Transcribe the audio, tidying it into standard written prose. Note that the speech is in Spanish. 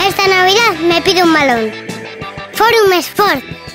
esta Navidad me pido un balón. Forum Sport.